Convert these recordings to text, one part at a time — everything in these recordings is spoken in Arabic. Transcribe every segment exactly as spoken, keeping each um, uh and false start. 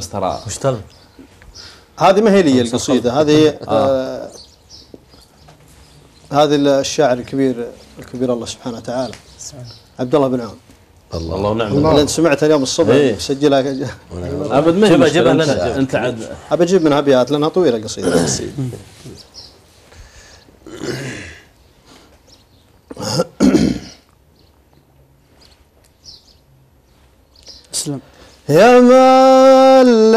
بس ترى وش طلب؟ هذه ما هي لي القصيدة، هذه آه هذه الشاعر الكبير الكبير الله سبحانه وتعالى عبد الله بن عون. الله الله ونعم بالله. اللي انت سمعتها اليوم الصبح ايه. سجلها ابد ما جيبها جيبها لنا انت عاد ابى اجيب منها ابيات لانها طويله القصيده. اسلم. يا من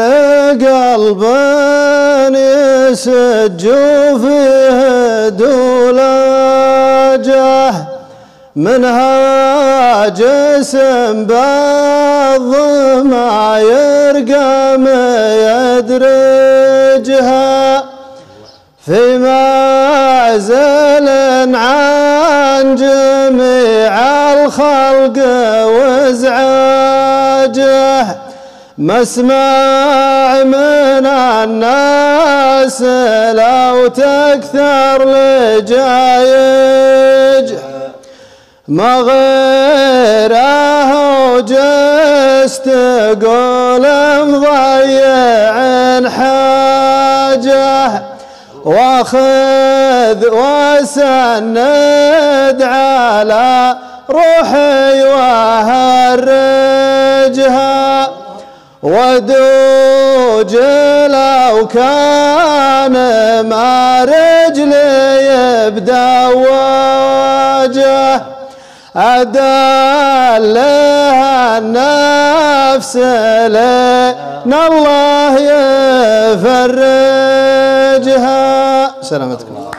قلبا يسج فيه دولاجه منها جسم بالظما يرقم يدرجها في معزل عن جميع الخلق وازعاجه مسمع من الناس لو تكثر لجايجه ما غيره وجست تقول مضيع حاجه واخذ وسند على روحي وهرجها ودوج لو كان ما رجلي يبدا واجه أدلها النفس لين الله يفرجها. سلامتك.